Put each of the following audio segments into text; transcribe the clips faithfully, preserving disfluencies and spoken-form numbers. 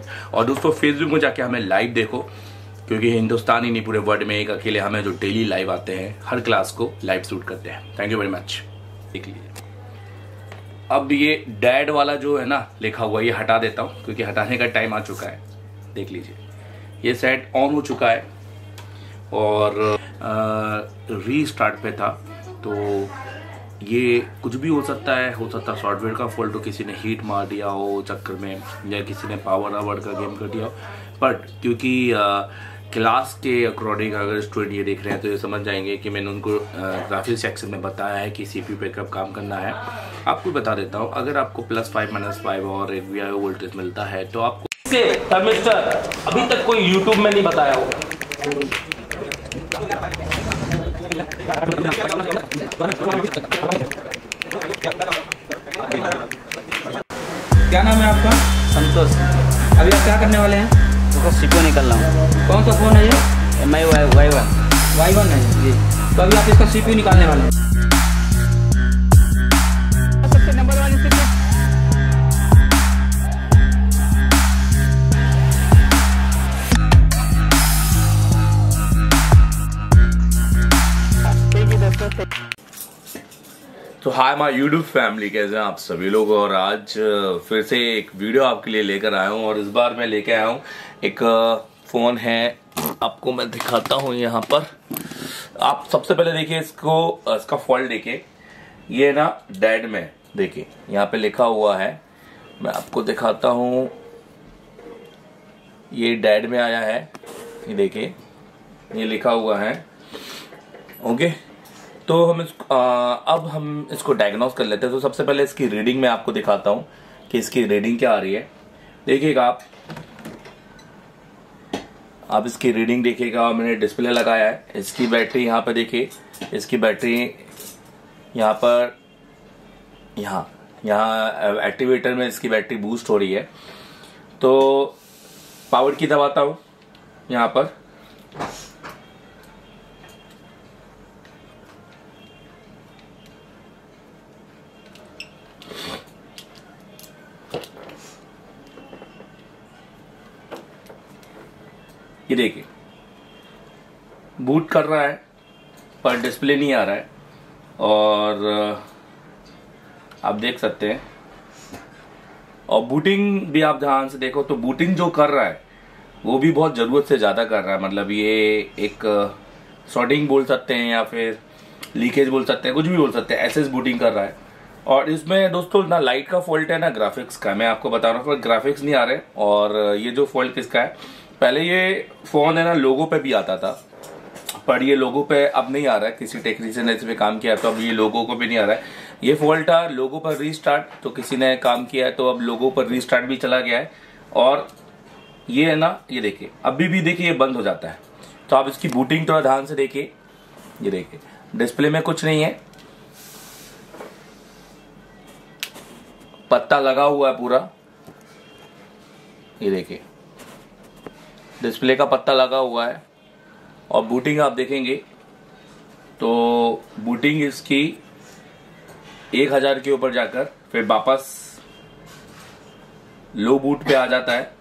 और दोस्तों फेसबुक में जाके हमें लाइव देखो, क्योंकि हिंदुस्तान ही नहीं पूरे वर्ल्ड में एक अकेले हमें जो डेली लाइव आते हैं, हर क्लास को लाइव शूट करते हैं। Thank you very much. देख लीजिए, अब ये डैड वाला जो है ना लिखा हुआ, ये हटा देता हूँ क्योंकि हटाने का टाइम आ चुका है। देख लीजिए, ये सेट ऑन हो चुका है और रीस्टार्ट पे था, तो ये कुछ भी हो सकता है। हो सकता है सॉफ्टवेयर का फॉल्ट हो, किसी ने हीट मार दिया हो चक्कर में, या किसी ने पावर आवर का गेम कर दिया हो। बट क्योंकि क्लास के अकॉर्डिंग अगर स्टूडेंट ये देख रहे हैं तो ये समझ जाएंगे कि मैंने उनको ग्राफिक्स सेक्शन में बताया है कि सीपीयू पे कब काम करना है। आपको बता देता हूँ, अगर आपको प्लस फाइव माइनस फाइव और एक वी आई ओ वोल्टेज मिलता है तो आपको थर्मिस्टर अभी तक कोई यूट्यूब में नहीं बताया होगा। क्या नाम है आपका? संतोष। अभी आप क्या करने वाले हैं? तो सीपीयू निकल रहा हूँ। कौन सा फ़ोन है ये? M I Y Y one Y one है जी। तो अभी आप इसका सीपीयू निकालने वाले हैं। सबसे नंबर वन सीपीयू। तो हाय माय यूट्यूब फैमिली, कैसे हैं आप सभी लोग। और आज फिर से एक वीडियो आपके लिए लेकर आया हूँ और इस बार मैं लेके आया हूँ एक फ़ोन है, आपको मैं दिखाता हूँ यहाँ पर। आप सबसे पहले देखिए इसको, इसका फॉल्ट देखिए, ये ना डैड में देखिए यहाँ पे लिखा हुआ है, मैं आपको दिखाता हूँ। ये डैड में आया है, ये देखिए ये लिखा हुआ है। ओके, तो हम इसको आ, अब हम इसको डायग्नोस कर लेते हैं। तो सबसे पहले इसकी रीडिंग मैं आपको दिखाता हूँ कि इसकी रीडिंग क्या आ रही है। देखिएगा आप आप इसकी रीडिंग देखिएगा। मैंने डिस्प्ले लगाया है, इसकी बैटरी यहाँ पर देखिए, इसकी बैटरी यहाँ पर यहाँ यहाँ एक्टिवेटर में इसकी बैटरी बूस्ट हो रही है। तो पावर की दबाता हूँ यहाँ पर, ये देखिए बूट कर रहा है पर डिस्प्ले नहीं आ रहा है। और आप देख सकते हैं, और बूटिंग भी आप ध्यान से देखो तो बूटिंग जो कर रहा है वो भी बहुत ज़रूरत से ज़्यादा कर रहा है। मतलब ये एक शॉर्टिंग बोल सकते हैं या फिर लीकेज बोल सकते हैं, कुछ भी बोल सकते हैं, ऐसे बूटिंग कर रहा है। और इसमें दोस्तों ना लाइट का फॉल्ट है ना ग्राफिक्स का, मैं आपको बता रहा हूँ, ग्राफिक्स नहीं आ रहे। और ये जो फॉल्ट किसका है, पहले ये फ़ोन है ना लोगो पे भी आता था, पर ये लोगो पे अब नहीं आ रहा है। किसी टेक्नीशियन ने इस पे काम किया तो अब ये लोगो को भी नहीं आ रहा है। ये फॉल्ट था लोगो पर रीस्टार्ट, तो किसी ने काम किया है तो अब लोगो पर रीस्टार्ट भी चला गया है। और ये है ना, ये देखिए अभी भी देखिए ये बंद हो जाता है। तो आप इसकी बूटिंग थोड़ा ध्यान से देखिए, ये देखिए डिस्प्ले में कुछ नहीं है, पत्ता लगा हुआ है पूरा, ये देखिए डिस्प्ले का पत्ता लगा हुआ है। और बूटिंग आप देखेंगे तो बूटिंग इसकी एक हजार के ऊपर जाकर फिर वापस लो बूट पे आ जाता है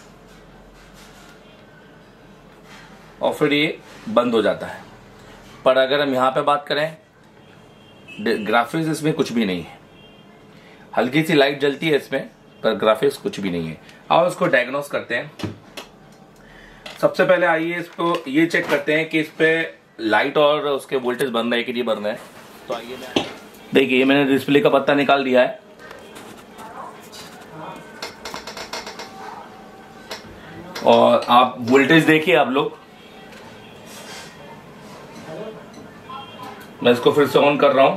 और फिर ये बंद हो जाता है। पर अगर हम यहाँ पे बात करें, ग्राफिक्स इसमें कुछ भी नहीं है, हल्की सी लाइट जलती है इसमें, पर ग्राफिक्स कुछ भी नहीं है। आओ इसको डायग्नोस करते हैं। सबसे पहले आइए इसको ये चेक करते हैं कि इस पे लाइट और उसके वोल्टेज बन रहे हैं कि नहीं बन रहे हैं। तो आइए, मैं देखिए मैंने डिस्प्ले का पत्ता निकाल दिया है और आप वोल्टेज देखिए आप लोग। मैं इसको फिर से ऑन कर रहा हूं।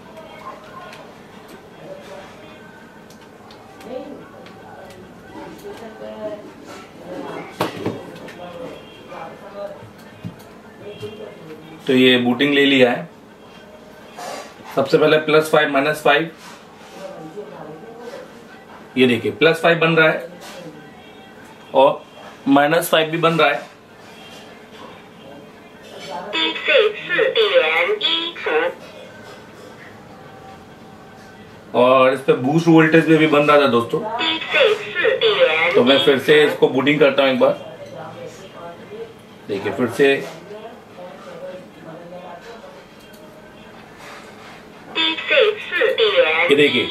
तो ये बूटिंग ले लिया है। सबसे पहले प्लस फाइव माइनस फाइव, ये देखिए प्लस फाइव बन रहा है और माइनस फाइव भी बन रहा है। और इस पे बूस्ट वोल्टेज में भी बन रहा था दोस्तों। तो मैं फिर से इसको बूटिंग करता हूँ एक बार। देखिए फिर से ये देखिए,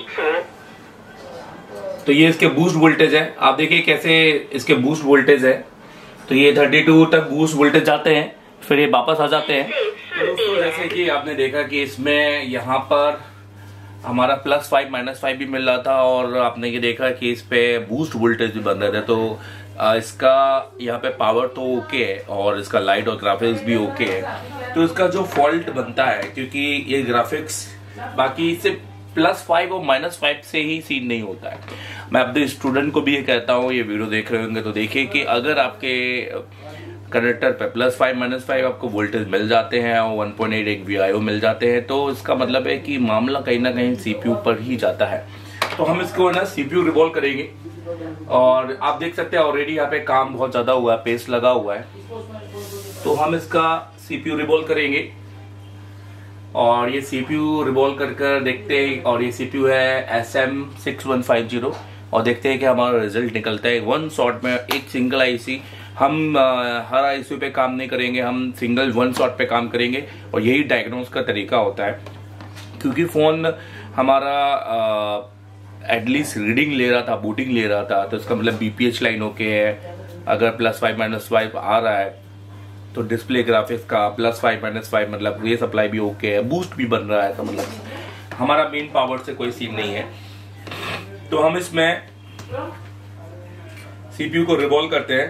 तो ये इसके बूस्ट वोल्टेज है। आप देखिए कैसे इसके बूस्ट वोल्टेज है। तो ये बत्तीस तक बूस्ट वोल्टेज जाते हैं, फिर ये वापस आ जाते हैं। तो दोस्तों जैसे कि आपने देखा कि इसमें यहाँ पर हमारा प्लस फाइव माइनस फाइव भी मिल रहा था, और आपने ये देखा कि इस पे बूस्ट वोल्टेज भी बन रहे थे। तो इसका यहाँ पे पावर तो ओके है और इसका लाइट और ग्राफिक्स भी ओके है। तो इसका जो फॉल्ट बनता है, क्योंकि ये ग्राफिक्स बाकी से प्लस फाइव और माइनस फाइव से ही सीन नहीं होता है। मैं अपने स्टूडेंट को भी ये कहता हूँ, ये वीडियो देख रहे होंगे तो देखिए कि अगर आपके कनेक्टर पे प्लस फाइव माइनस फाइव आपको वोल्टेज मिल जाते हैं और वन पॉइंट एट एक वी आई ओ मिल जाते हैं, तो इसका मतलब है कि मामला कहीं ना कहीं सीपीयू पर ही जाता है। तो हम इसको ना सीपीयू रिवॉल्व करेंगे, और आप देख सकते हैं ऑलरेडी यहाँ पे काम बहुत ज्यादा हुआ है, पेस्ट लगा हुआ है। तो हम इसका सीपीयू रिवॉल्व करेंगे, और ये सीपीयू रिवॉल्व कर कर देखते हैं। और ये सीपीयू है S M six one five zero, और देखते हैं कि हमारा रिजल्ट निकलता है। वन शॉट में एक सिंगल आईसी, हम आ, हर आईसी पे काम नहीं करेंगे, हम सिंगल वन शॉट पे काम करेंगे। और यही डायग्नोस का तरीका होता है, क्योंकि फोन हमारा एटलीस्ट रीडिंग ले रहा था, बूटिंग ले रहा था, तो इसका मतलब बीपीएच लाइन ओके है। अगर प्लस फाइव माइनस फाइव आ रहा है तो डिस्प्ले ग्राफिक्स का प्लस फाइव माइनस फाइव मतलब ये सप्लाई भी ओके है, बूस्ट भी बन रहा है। तो मतलब हमारा मेन पावर से कोई सीन नहीं है। तो हम इसमें सीपीयू को रिवॉल्व करते हैं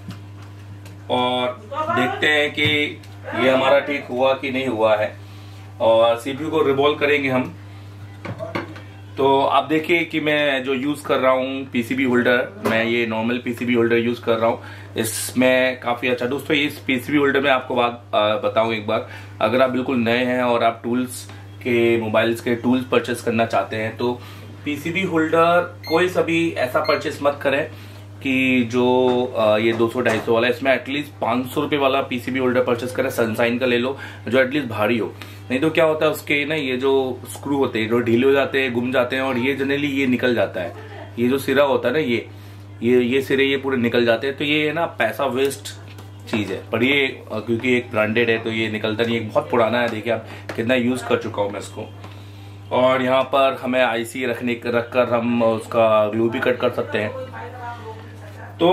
और देखते हैं कि ये हमारा ठीक हुआ कि नहीं हुआ है। और सीपीयू को रिवॉल्व करेंगे हम। तो आप देखिए कि मैं जो यूज कर रहा हूँ पीसीबी होल्डर, मैं ये नॉर्मल पीसीबी होल्डर यूज कर रहा हूँ। इसमें काफी अच्छा दोस्तों, इस पीसीबी होल्डर में आपको बात बताऊं एक बार, अगर आप बिल्कुल नए हैं और आप टूल्स के मोबाइल्स के टूल्स परचेस करना चाहते हैं, तो पीसीबी होल्डर कोई सा भी ऐसा परचेस मत करें कि जो ये दो सौ ढाई सौ वाला, इसमें एटलीस्ट पाँच सौ रुपये वाला पीसीबी होल्डर परचेस करें, सनशाइन का ले लो जो एटलीस्ट भारी हो। नहीं तो क्या होता है उसके ना ये जो स्क्रू होते हैं जो ढीले हो जाते हैं, गुम जाते हैं, और ये जनरली ये निकल जाता है। ये जो सिरा होता है ना, ये ये ये सिरे ये पूरे निकल जाते हैं। तो ये ना पैसा वेस्ट चीज है, पर ये क्योंकि एक ब्रांडेड है तो ये निकलता नहीं। एक बहुत पुराना है, देखिए आप कितना यूज कर चुका हूं मैं इसको। और यहाँ पर हमें आईसी रखने रखकर हम उसका ग्लू भी कट कर सकते हैं। तो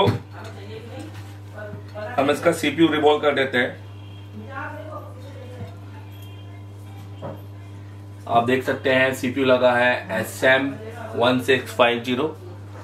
हम इसका सीपीयू रिवॉल्व कर देते हैं। आप देख सकते हैं सीपीयू लगा है S M one six five zero,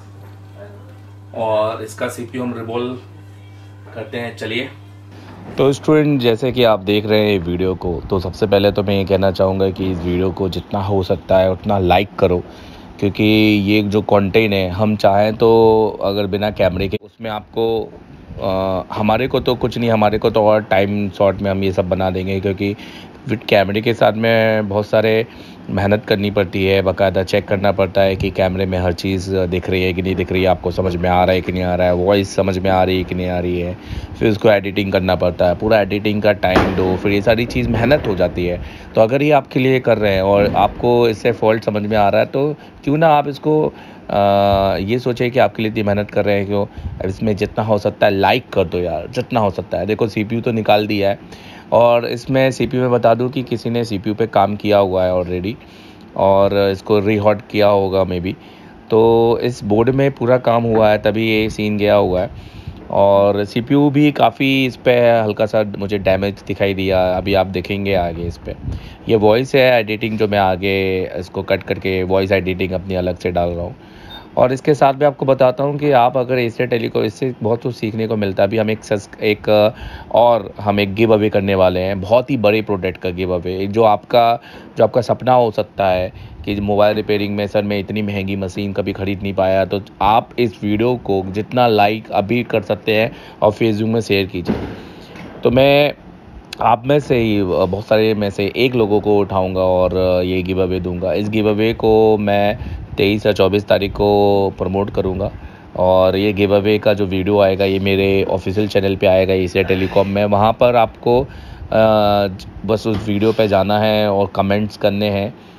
और इसका सीपीयू हम रिवॉल्व करते हैं। चलिए। तो स्टूडेंट, जैसे कि आप देख रहे हैं वीडियो को, तो सबसे पहले तो मैं ये कहना चाहूँगा कि इस वीडियो को जितना हो सकता है उतना लाइक करो, क्योंकि ये जो कंटेंट है हम चाहें तो अगर बिना कैमरे के उसमें आपको आ, हमारे को तो कुछ नहीं, हमारे को तो और टाइम शॉर्ट में हम ये सब बना देंगे, क्योंकि विद कैमरे के साथ में बहुत सारे मेहनत करनी पड़ती है, बाकायदा चेक करना पड़ता है कि कैमरे में हर चीज़ दिख रही है कि नहीं दिख रही है, आपको समझ में आ रहा है कि नहीं आ रहा है, वॉइस समझ में आ रही है कि नहीं आ रही है, फिर उसको एडिटिंग करना पड़ता है, पूरा एडिटिंग का टाइम दो, फिर ये सारी चीज़ मेहनत हो जाती है। तो अगर ये आपके लिए कर रहे हैं और आपको इससे फॉल्ट समझ में आ रहा है, तो क्यों ना आप इसको आ, ये सोचे कि आपके लिए इतनी मेहनत कर रहे हैं, क्यों इसमें जितना हो सकता है लाइक कर दो यार, जितना हो सकता है। देखो सीपीयू तो निकाल दिया है, और इसमें सीपीयू में बता दूं कि किसी ने सीपीयू पे काम किया हुआ है ऑलरेडी, और इसको रीहॉट किया होगा मे बी। तो इस बोर्ड में पूरा काम हुआ है, तभी ये सीन गया हुआ है। और सीपीयू भी काफ़ी इस पर हल्का सा मुझे डैमेज दिखाई दिया, अभी आप देखेंगे आगे इस पर। ये वॉइस है एडिटिंग, जो मैं आगे इसको कट करके वॉइस एडिटिंग अपनी अलग से डाल रहा हूँ। और इसके साथ भी आपको बताता हूँ कि आप अगर एशिया टेलीकॉम, इससे बहुत कुछ सीखने को मिलता है। अभी हम एक एक और हम एक गिव अवे करने वाले हैं, बहुत ही बड़े प्रोडक्ट का गिव अवे, जो आपका जो आपका सपना हो सकता है कि मोबाइल रिपेयरिंग में सर मैं इतनी महंगी मशीन कभी खरीद नहीं पाया, तो आप इस वीडियो को जितना लाइक अभी कर सकते हैं और फेसबुक में शेयर कीजिए। तो मैं आप में से ही बहुत सारे में से एक लोगों को उठाऊंगा और ये गिव अवे दूंगा। इस गिव अवे को मैं तेईस या चौबीस तारीख को प्रमोट करूंगा, और ये गिव अवे का जो वीडियो आएगा ये मेरे ऑफिशियल चैनल पे आएगा एशिया टेलीकॉम में। वहाँ पर आपको आ, बस उस वीडियो पे जाना है और कमेंट्स करने हैं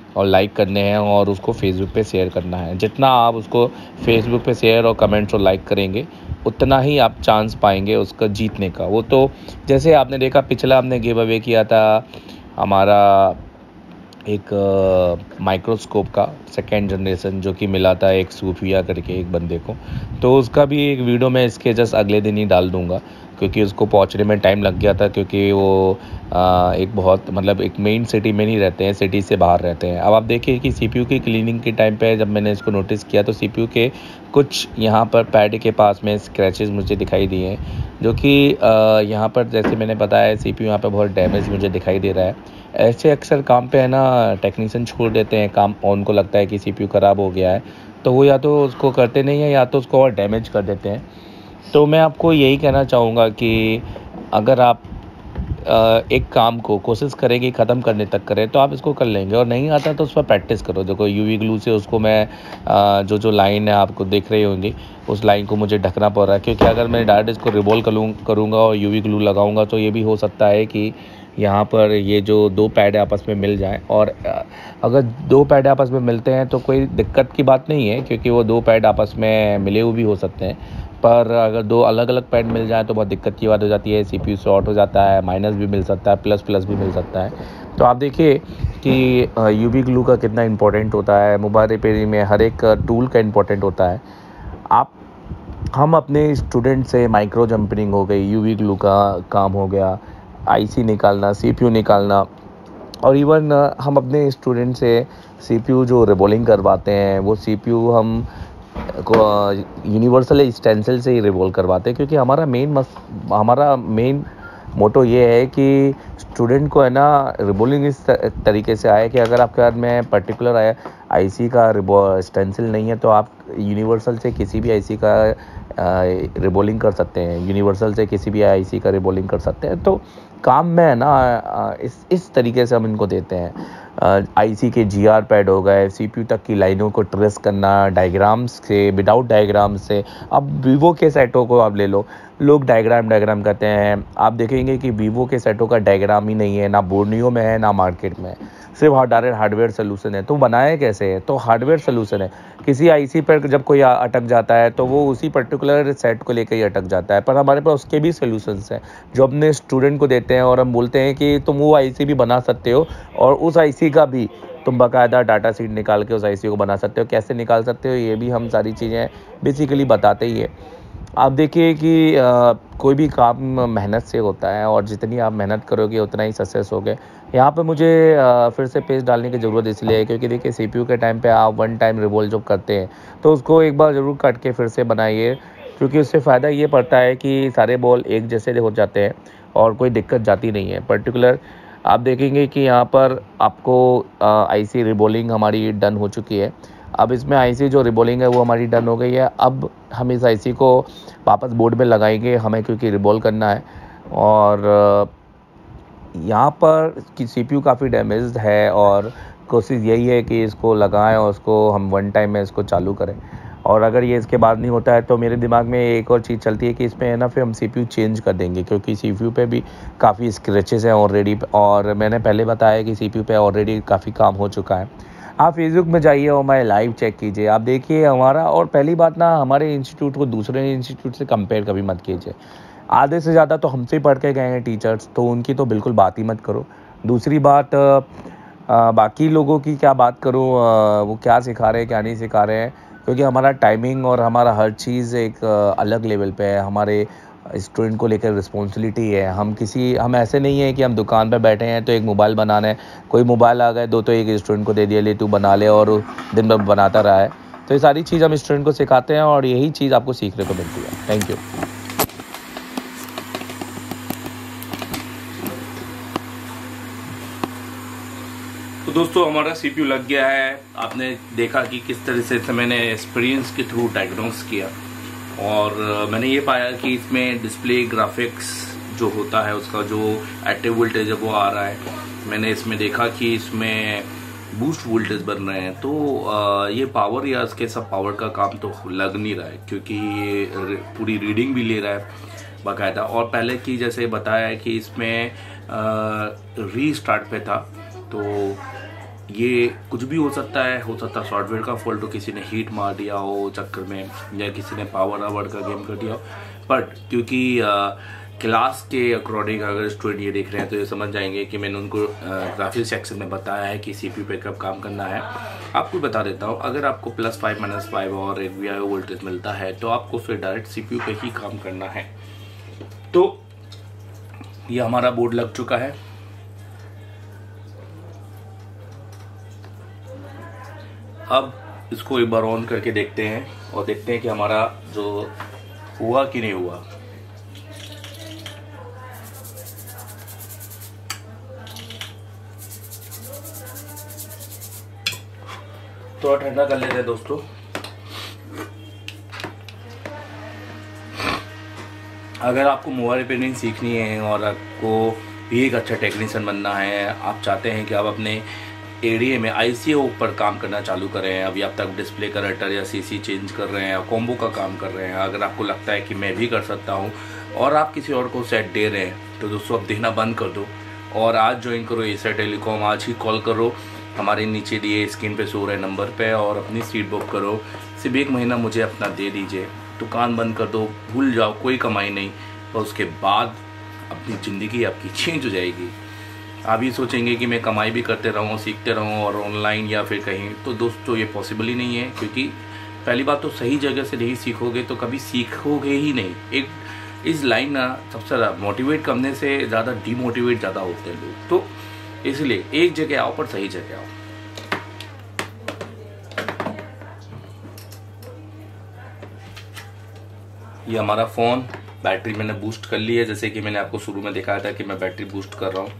और लाइक करने हैं और उसको फेसबुक पे शेयर करना है। जितना आप उसको फेसबुक पे शेयर और कमेंट्स और लाइक करेंगे उतना ही आप चांस पाएंगे उसका जीतने का। वो तो जैसे आपने देखा पिछला हमने गिव अवे किया था हमारा एक माइक्रोस्कोप का सेकेंड जनरेशन जो कि मिला था एक सूफिया करके एक बंदे को, तो उसका भी एक वीडियो मैं इसके जस्ट अगले दिन ही डाल दूंगा क्योंकि उसको पहुंचने में टाइम लग गया था क्योंकि वो आ, एक बहुत मतलब एक मेन सिटी में नहीं रहते हैं, सिटी से बाहर रहते हैं। अब आप देखिए कि सीपीयू की क्लीनिंग के टाइम पे जब मैंने इसको नोटिस किया तो सीपीयू के कुछ यहाँ पर पैड के पास में स्क्रैचेस मुझे दिखाई दिए हैं जो कि यहाँ पर जैसे मैंने बताया सीपीयू यहाँ पर बहुत डैमेज मुझे दिखाई दे रहा है। ऐसे अक्सर काम पे है ना टेक्नीशियन छोड़ देते हैं काम, उनको लगता है कि सीपीयू ख़राब हो गया है तो वो या तो उसको करते नहीं है या तो उसको और डैमेज कर देते हैं। तो मैं आपको यही कहना चाहूँगा कि अगर आप एक काम को कोशिश करेंगे ख़त्म करने तक करें तो आप इसको कर लेंगे, और नहीं आता तो उस पर प्रैक्टिस करो। देखो यूवी ग्लू से उसको मैं जो जो लाइन है आपको दिख रही होंगी उस लाइन को मुझे ढकना पड़ रहा है क्योंकि अगर मैं डायरेक्ट इसको रिवॉल्व करूँ करूँगा और यूवी ग्लू लगाऊंगा तो ये भी हो सकता है कि यहाँ पर ये जो दो पैड आपस में मिल जाएं, और अगर दो पैड आपस में मिलते हैं तो कोई दिक्कत की बात नहीं है क्योंकि वो दो पैड आपस में मिले हुए भी हो सकते हैं। पर अगर दो अलग अलग पैड मिल जाए तो बहुत दिक्कत की बात हो जाती है, सीपीयू शॉर्ट हो जाता है, माइनस भी मिल सकता है, प्लस प्लस भी मिल सकता है। तो आप देखिए कि यूवी ग्लू का कितना इंपॉर्टेंट होता है मोबाइल रिपेयरिंग में, हर एक टूल का इंपॉर्टेंट होता है। आप हम अपने स्टूडेंट से माइक्रो जंपरिंग हो गई, यूवी ग्लू का काम हो गया, आईसी निकालना, सीपीयू निकालना, और इवन हम अपने स्टूडेंट से सीपीयू जो रिबॉलिंग करवाते हैं वो सीपीयू हम यूनिवर्सल स्टेंसिल से ही रिवॉल्व करवाते हैं क्योंकि हमारा मेन मस हमारा मेन मोटो ये है कि स्टूडेंट को है ना रिबॉलिंग इस तरीके से आए कि अगर आपके हाथ में पर्टिकुलर आया आईसी का स्टेंसिल नहीं है तो आप यूनिवर्सल से किसी भी आईसी का रिबॉलिंग कर सकते हैं, यूनिवर्सल से किसी भी आईसी का रिबॉलिंग कर सकते हैं। तो काम में है ना इस इस तरीके से हम इनको देते हैं। आईसी के जीआर पैड हो गए, सीपीयू तक की लाइनों को ट्रेस करना डायग्राम्स से, विदाउट डायग्राम्स से। अब वीवो के सेटों को आप ले लो, लोग डायग्राम डायग्राम करते हैं, आप देखेंगे कि वीवो के सेटों का डायग्राम ही नहीं है, ना बोर्नियो में है ना मार्केट में, सिर्फ डायरेक्ट हार्डवेयर सोल्यूशन है। तो बनाया कैसे है? तो हार्डवेयर सोल्यूशन है। किसी आईसी पर जब कोई अटक जाता है तो वो उसी पर्टिकुलर सेट को लेकर ही अटक जाता है, पर हमारे पास उसके भी सोल्यूशंस हैं जो अपने स्टूडेंट को देते हैं, और हम बोलते हैं कि तुम वो आईसी भी बना सकते हो और उस आईसी का भी तुम बाकायदा डाटा शीट निकाल के उस आईसी को बना सकते हो। कैसे निकाल सकते हो ये भी हम सारी चीज़ें बेसिकली बताते ही है। आप देखिए कि आ, कोई भी काम मेहनत से होता है और जितनी आप मेहनत करोगे उतना ही सक्सेस होगे। यहाँ पे मुझे आ, फिर से पेज डालने की ज़रूरत इसलिए है क्योंकि देखिए सीपीयू के टाइम पे आप वन टाइम रिवॉल्व जब करते हैं तो उसको एक बार ज़रूर काट के फिर से बनाइए क्योंकि उससे फ़ायदा ये पड़ता है कि सारे बॉल एक जैसे हो जाते हैं और कोई दिक्कत जाती नहीं है। पर्टिकुलर आप देखेंगे कि यहाँ पर आपको आईसी रिबॉलिंग हमारी डन हो चुकी है। अब इसमें आईसी जो रिबॉलिंग है वो हमारी डन हो गई है। अब हम इस आईसी को वापस बोर्ड में लगाएंगे हमें क्योंकि रिबॉल्व करना है, और यहाँ पर कि सीपीयू काफ़ी डैमेज्ड है और कोशिश यही है कि इसको लगाएं और उसको हम वन टाइम में इसको चालू करें। और अगर ये इसके बाद नहीं होता है तो मेरे दिमाग में एक और चीज़ चलती है कि इसमें है ना फिर हम सीपीयू चेंज कर देंगे क्योंकि सीपीयू पे भी काफ़ी स्क्रैचेस हैं ऑलरेडी, और मैंने पहले बताया कि सीपीयू पे ऑलरेडी काफ़ी काम हो चुका है। आप फेसबुक में जाइए और हमारे लाइव चेक कीजिए, आप देखिए हमारा। और पहली बात ना, हमारे इंस्टीट्यूट को दूसरे इंस्टीट्यूट से कंपेयर कभी मत कीजिए। आधे से ज़्यादा तो हमसे ही पढ़ के गए हैं टीचर्स, तो उनकी तो बिल्कुल बात ही मत करो। दूसरी बात, आ, बाकी लोगों की क्या बात करूँ, वो क्या सिखा रहे हैं क्या नहीं सिखा रहे हैं, क्योंकि हमारा टाइमिंग और हमारा हर चीज़ एक अलग लेवल पे है। हमारे स्टूडेंट को लेकर रिस्पॉन्सिबिलिटी है। हम किसी हम ऐसे नहीं है कि हम दुकान पे बैठे हैं तो एक मोबाइल बनाना है, कोई मोबाइल आ गए दो तो एक स्टूडेंट को दे दिया, ले तू बना ले, और दिन भर बनाता रहा है। तो ये सारी चीज़ हम स्टूडेंट को सिखाते हैं और यही चीज़ आपको सीखने को मिलती है। Thank you. तो दोस्तों हमारा सीपीयू लग गया है। आपने देखा कि किस तरह से मैंने एक्सपीरियंस के थ्रू डायग्नोस किया, और मैंने ये पाया कि इसमें डिस्प्ले ग्राफिक्स जो होता है उसका जो एक्टिव वोल्टेज है वो आ रहा है। मैंने इसमें देखा कि इसमें बूस्ट वोल्टेज बन रहे हैं, तो ये पावर या इसके सब पावर का काम तो लग नहीं रहा है क्योंकि ये पूरी रीडिंग भी ले रहा है बाकायदा। और पहले की जैसे बताया है कि इसमें रीस्टार्ट पे था, तो ये कुछ भी हो सकता है, हो सकता है सॉफ्टवेयर का फॉल्ट हो, किसी ने हीट मार दिया हो चक्कर में, या किसी ने पावर आवर का गेम कर दिया हो। बट क्योंकि क्लास के अकॉर्डिंग अगर स्टूडेंट ये देख रहे हैं तो ये समझ जाएंगे कि मैंने उनको ग्राफिक्स सेक्शन में बताया है कि सीपीयू पे कब काम करना है। आपको बता देता हूँ, अगर आपको प्लस फाइव माइनस फाइव और एक वी आई ओ वोल्टेज मिलता है तो आपको फिर डायरेक्ट सीपीयू पे ही काम करना है। तो ये हमारा बोर्ड लग चुका है। अब इसको एक बार ऑन करके देखते हैं और देखते हैं कि हमारा जो हुआ कि नहीं हुआ। थोड़ा ठंडा कर लेते हैं दोस्तों। अगर आपको मोबाइल रिपेयरिंग सीखनी है और आपको भी एक अच्छा टेक्नीशियन बनना है, आप चाहते हैं कि आप अपने एरिया में आईसीओ पर काम करना चालू करें, अभी आप तक डिस्प्ले करेक्टर या सीसी चेंज कर रहे हैं या कॉम्बो का काम कर रहे हैं, अगर आपको लगता है कि मैं भी कर सकता हूं और आप किसी और को सेट दे रहे हैं तो दोस्तों अब देखना बंद कर दो और आज ज्वाइन करो एसर टेलीकॉम। आज ही कॉल करो हमारे नीचे दिए स्क्रीन पे सो रहे नंबर पे और अपनी सीट बुक करो। सिर्फ एक महीना मुझे अपना दे दीजिए, दुकान बंद कर दो, भूल जाओ, कोई कमाई नहीं, और उसके बाद अपनी ज़िंदगी आपकी चेंज हो जाएगी। आप ये सोचेंगे कि मैं कमाई भी करते रहूँ, सीखते रहूँ और ऑनलाइन या फिर कहीं, तो दोस्तों ये पॉसिबल ही नहीं है। क्योंकि पहली बात तो सही जगह से नहीं सीखोगे तो कभी सीखोगे ही नहीं। एक इस लाइन ना सबसे ज़्यादा मोटिवेट करने से ज़्यादा डीमोटिवेट ज़्यादा होते हैं लोग, तो इसलिए एक जगह आओ पर सही जगह आओ। ये हमारा फ़ोन बैटरी मैंने बूस्ट कर ली है, जैसे कि मैंने आपको शुरू में दिखाया था कि मैं बैटरी बूस्ट कर रहा हूँ।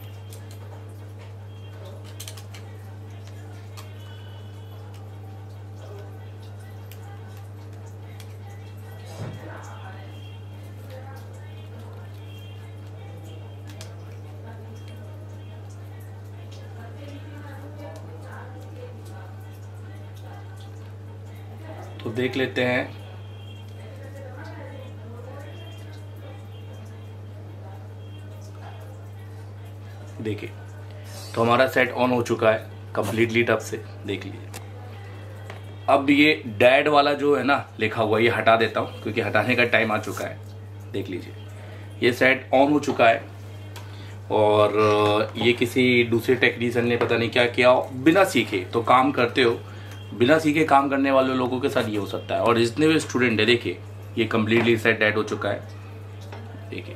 तो देख लेते हैं। देखिए तो हमारा सेट ऑन हो चुका है कंप्लीटली टब से, देख लीजिए। अब ये डैड वाला जो है ना लिखा हुआ, ये हटा देता हूं क्योंकि हटाने का टाइम आ चुका है। देख लीजिए ये सेट ऑन हो चुका है और ये किसी दूसरे टेक्नीशियन ने पता नहीं क्या किया, बिना सीखे तो काम करते हो, बिना सीखे काम करने वाले लोगों के साथ ये हो सकता है। और जितने भी स्टूडेंट है देखिए ये कंप्लीटली सेट डेड हो चुका है। देखिए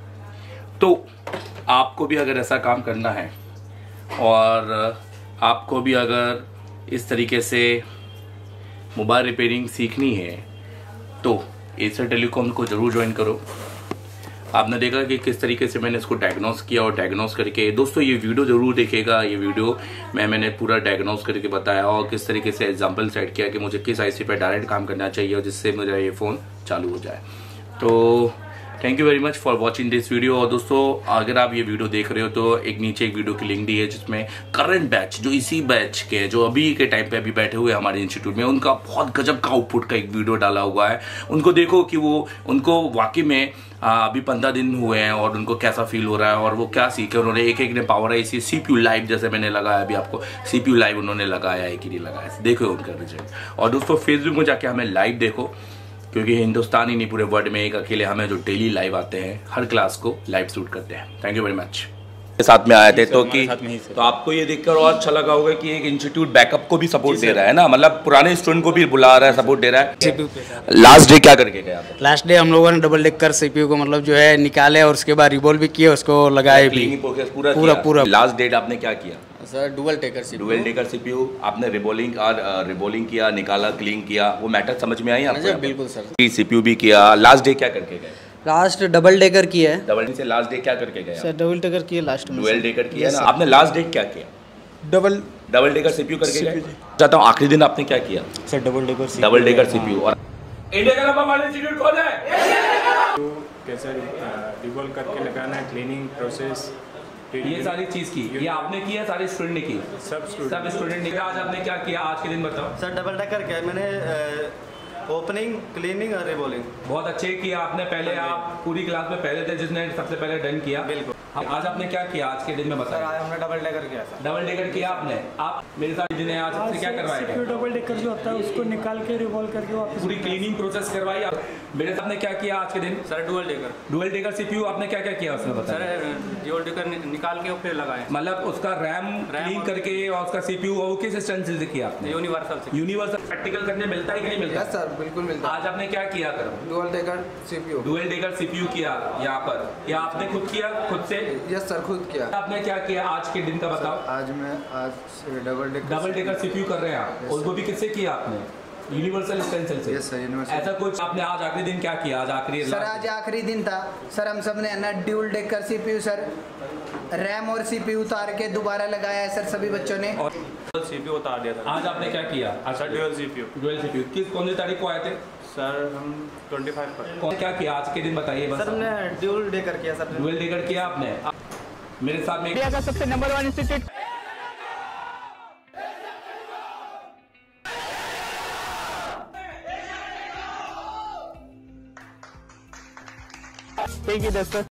तो आपको भी अगर ऐसा काम करना है और आपको भी अगर इस तरीके से मोबाइल रिपेयरिंग सीखनी है तो एसर टेलीकॉम को ज़रूर ज्वाइन करो। आपने देखा कि किस तरीके से मैंने इसको डायग्नोस किया और डायग्नोस करके, दोस्तों ये वीडियो ज़रूर देखिएगा। ये वीडियो में मैंने पूरा डायग्नोस करके बताया और किस तरीके से एग्जांपल सेट किया कि मुझे किस आईसी पे डायरेक्ट काम करना चाहिए और जिससे मेरा ये फ़ोन चालू हो जाए। तो thank you very much for watching this video. और दोस्तों अगर आप ये वीडियो देख रहे हो तो एक नीचे एक वीडियो की लिंक दी है जिसमें करंट बैच जो इसी बैच के जो अभी के टाइम पे अभी बैठे हुए हमारे इंस्टीट्यूट में, उनका बहुत गजब का आउटपुट का एक वीडियो डाला हुआ है। उनको देखो कि वो उनको वाकई में अभी पंद्रह दिन हुए हैं और उनको कैसा फील हो रहा है और वो क्या सीखे उन्होंने। एक एक ने power I C CPU live जैसे मैंने लगाया अभी आपको, सीपीयू लाइव उन्होंने लगाया है कि नहीं लगाया, देखो उनका रिजल्ट। और दोस्तों फेसबुक में जाके हमें लाइव देखो क्योंकि हिंदुस्तान ही नहीं पूरे वर्ल्ड में एक अकेले हमें जो डेली लाइव आते हैं, हर क्लास को लाइव शूट करते हैं। Thank you very much. साथ में आए थे तो कि तो आपको ये देखकर और अच्छा लगा होगा कि एक इंस्टीट्यूट बैकअप को भी सपोर्ट दे रहा है ना, मतलब पुराने स्टूडेंट को भी बुला रहा है, सपोर्ट दे रहा है। लास्ट डे क्या करके गया? लास्ट डे हम लोगों ने डबल डेकर सीपीयू को मतलब जो है निकाले और उसके बाद रिवॉल्व भी किया, उसको लगाए भी पूरा पूरा पूरा। लास्ट डेट आपने क्या किया sir? Dual decker CPU. Dual decker CPU आपने रिबोलिंग और रिबोलिंग किया, निकाला, क्लीन किया, वो मैटर समझ में आई आपको? बिल्कुल सर। सीपीयू भी किया। लास्ट डे क्या करके गए? लास्ट डबल डेकर किया है। डबल से लास्ट डे क्या करके गया? सर डबल डेकर किया लास्ट में। डुअल डेकर किया ना आपने। लास्ट डे क्या किया? डबल डबल डेकर सीपीयू करके गए। चाहता हूँ आखिरी दिन आपने क्या किया? Sir double decker double decker CPU. और इंडिया का नंबर वन इंस्टीट्यूट कौन है? कैसे रिबॉल करके लगाना है, क्लीनिंग प्रोसेस, ये सारी चीज की ये आपने किया, सारे स्टूडेंट ने की, सब स्टूडेंट सब स्टूडेंट ने किया। आज आपने क्या किया आज के दिन बताओ? सर डबल डेकर क्या है, मैंने ओपनिंग, क्लीनिंग और रिबॉलिंग। बहुत अच्छे किया आपने। पहले आप पूरी क्लास में पहले थे जिसने सबसे पहले डन किया। बिल्कुल। आज आपने क्या किया आज के दिन में बताया? आज हमने डबल डेकर किया सर। डबल डेकर किया आपने। आप मेरे साथ जिन्हें आज आपसे क्या करवाया? डबल डेकर जो होता है उसको निकाल के रिवॉल्व करके वापस पूरी क्लीनिंग प्रोसेस करवाई आप। मेरे साथ ने क्या किया आज के दिन? Sir dual decker dual decker CPU आपने क्या क्या किया उसमें बताया? सर डुअल डेकर निकाल के फिर लगाए, मतलब उसका रैम क्लीन करके और उसका सीपीयू वो किस स्टैंड से किया आपने? यूनिवर्सल से। यूनिवर्सल प्रैक्टिकल करने मिलता है कि नहीं मिलता? यस सर, बिल्कुल मिलता है। आज आपने क्या किया कर? Dual decker CPU. Dual decker CPU किया यहाँ पर, या आपने खुद किया खुद से? यस सर, खुद किया। आपने क्या किया आज के दिन का बताओ? आज मैं आज double decker double decker CPU कर रहे हैं आप, और वो भी किससे किया आपने? यूनिवर्सल स्टेंसिल से। Yes sir, universal. ऐसा कुछ आपने आज आखिरी दिन क्या किया? आज आखिरी सर आज आखिरी दिन था सर, हम सब ने ना dual decker CPU sir RAM और सीपीयू उतार के दोबारा लगाया है सर सभी बच्चों ने, और सीपीयू उतार दिया था। आज आपने क्या किया? अच्छा डुअल सीपीयू। डुअल सीपीयू किस कौन सी तारीख को आए थे सर? हम पच्चीस पर। कौन क्या किया आज के दिन बताइए बस। सर हमने डुअल डेकर किया सर। डुअल डेकर किया आपने। मेरे साथ में इंडिया का सबसे नंबर वन इंस्टीट्यूट ठीक है दोस्तों।